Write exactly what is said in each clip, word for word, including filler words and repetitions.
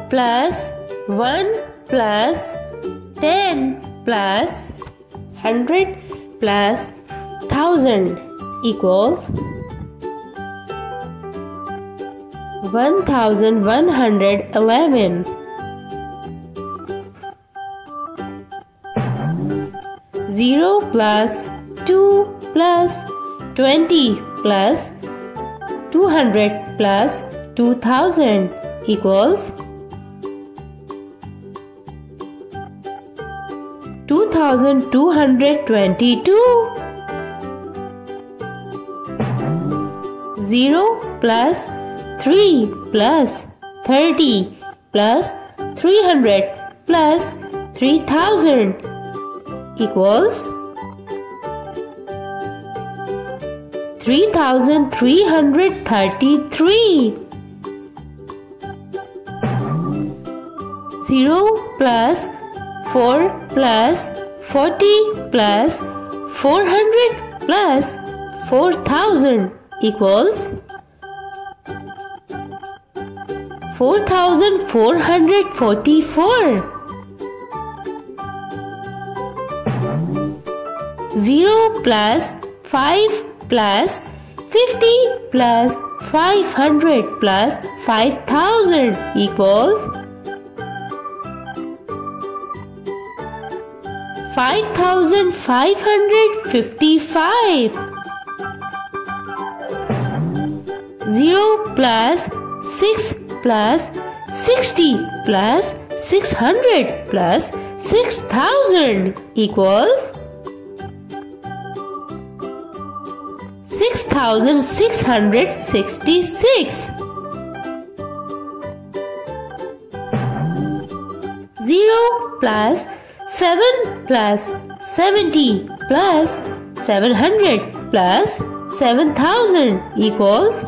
plus one plus ten plus hundred plus thousand equals one thousand one hundred eleven. Zero plus two plus twenty plus two hundred plus two thousand equals two thousand two hundred twenty-two. Zero plus three plus thirty plus three hundred plus three thousand equals three thousand three hundred thirty-three. Zero plus four plus forty plus four hundred plus four thousand equals four thousand four hundred forty-four. Zero plus five plus fifty plus five hundred plus five thousand equals five thousand five hundred fifty-five. Zero plus six plus sixty plus six hundred plus six thousand equals six thousand six hundred sixty-six. Zero plus seven plus seventy plus seven hundred plus seven thousand equals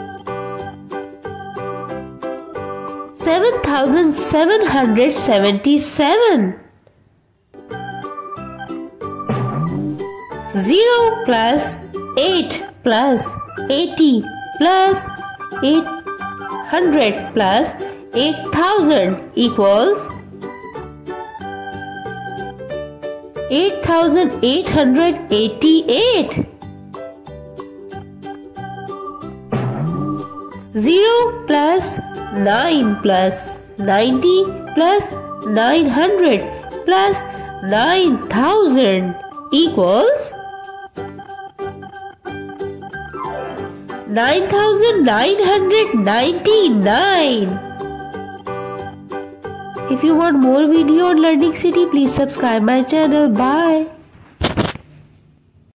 seven thousand seven hundred seventy-seven. Zero plus eight plus eighty plus eight hundred plus eight thousand equals eight thousand eight hundred eighty-eight. Zero plus nine plus ninety plus nine hundred plus nine thousand equals nine thousand nine hundred ninety-nine. If you want more video on Learningcity, please subscribe my channel. Bye.